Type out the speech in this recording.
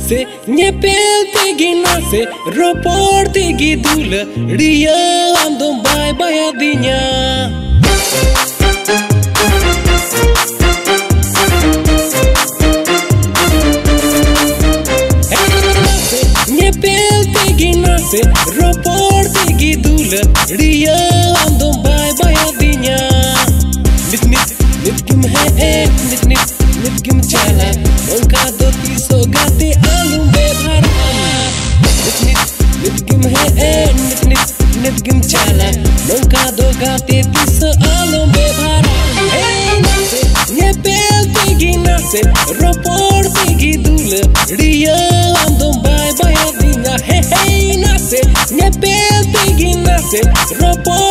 nase nyepel tegi nase ropor tegi dula dia andom bye bye adinya. Nyepel tegi nase ropor tegi dula dia andom bye bye adinya. Nit kim hai nit kim chala mongka do tiso gati alum bebaran. Nit kim hai nit kim chala mongka do gati tiso alum bebaran. Hey nase nyepel tegi nase ropor tegi dula dia andom bye bye adinya. Hey nase nyepel tegi nase ropor